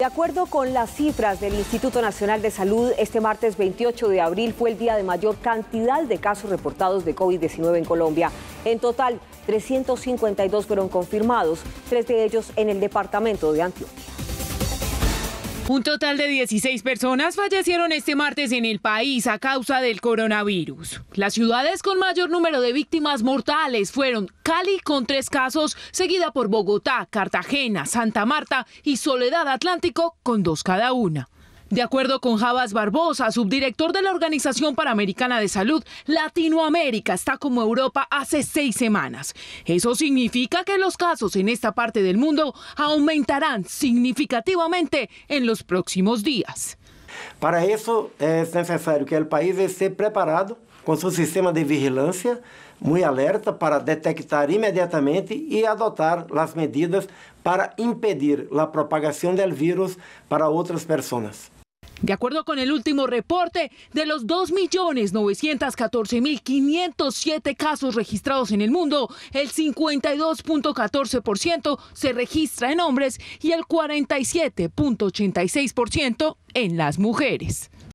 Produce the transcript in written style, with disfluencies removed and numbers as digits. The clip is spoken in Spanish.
acuerdo con las cifras del Instituto Nacional de Salud, este martes 28 de abril fue el día de mayor cantidad de casos reportados de COVID-19 en Colombia. En total, 352 fueron confirmados, 3 de ellos en el departamento de Antioquia. Un total de 16 personas fallecieron este martes en el país a causa del coronavirus. Las ciudades con mayor número de víctimas mortales fueron Cali con 3 casos, seguida por Bogotá, Cartagena, Santa Marta y Soledad Atlántico con 2 cada una. De acuerdo con Jabas Barbosa, subdirector de la Organización Panamericana de Salud, Latinoamérica está como Europa hace 6 semanas. Eso significa que los casos en esta parte del mundo aumentarán significativamente en los próximos días. Para eso es necesario que el país esté preparado con su sistema de vigilancia muy alerta para detectar inmediatamente y adoptar las medidas para impedir la propagación del virus para otras personas. De acuerdo con el último reporte, de los 2.914.507 casos registrados en el mundo, el 52.14% se registra en hombres y el 47.86% en las mujeres.